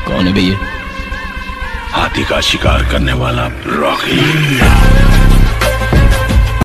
कौन है भैया? हाथी का शिकार करने वाला रॉकी।